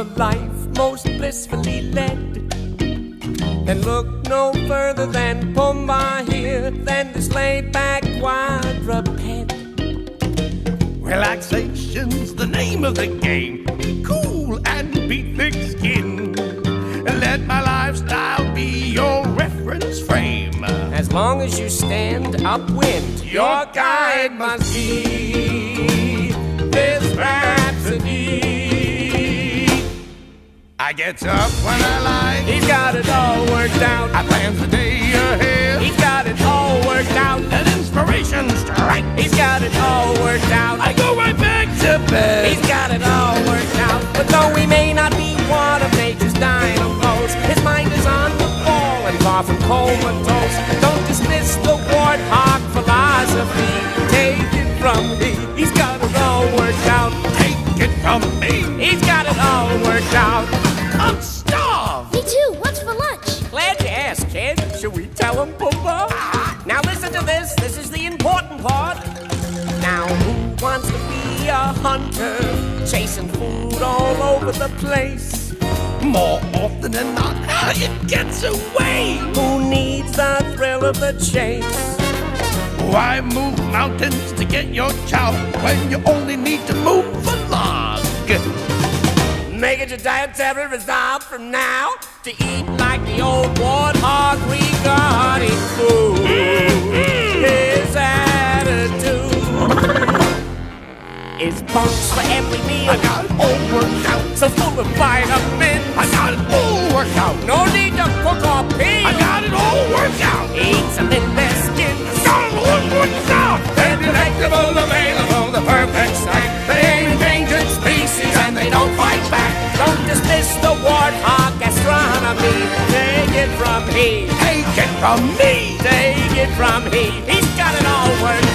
life most blissfully led. Then look no further than Pumbaa here, than this laid-back quadruped. Relaxation's the name of the game. Be cool and be thick-skinned. Let my lifestyle be your reference frame. As long as you stand upwind, your guide must be this rhapsody. I get up when I like. He's got it all worked out. I plan the day ahead. He's got it all worked out. An inspiration strike. He's got it all worked out. I go right back to bed. He's got it all worked out. But though he may not be one of nature's dynamos, his mind is on the ball and far from comatose. Don't dismiss the warthog philosophy. Take it from me. He's got it all worked out. Take it from me. He's got it all worked out. I'm starved. Me too. What's for lunch? Glad you asked, kid. Should we tell him, Pumbaa? Now listen to this. This is the important part. Now who wants to be a hunter, chasing food all over the place? More often than not, it gets away. Who needs the thrill of the chase? Why move mountains to get your chow when you only need to move a log? Make it your dietary resolve from now to eat like the old warthog regarding food. His attitude is bunks for every meal. I got it all worked out. So full of vitamins. I got it all worked out. No need to cook or peel. I got it all worked out. Eat some in their skins. Got it all worked out. They're delectable, available, the perfect sight. They ain't endangered species and they don't fight back. Don't dismiss the warthog gastronomy. Take it from he. Take it from me. Take it from he. He's got it all worked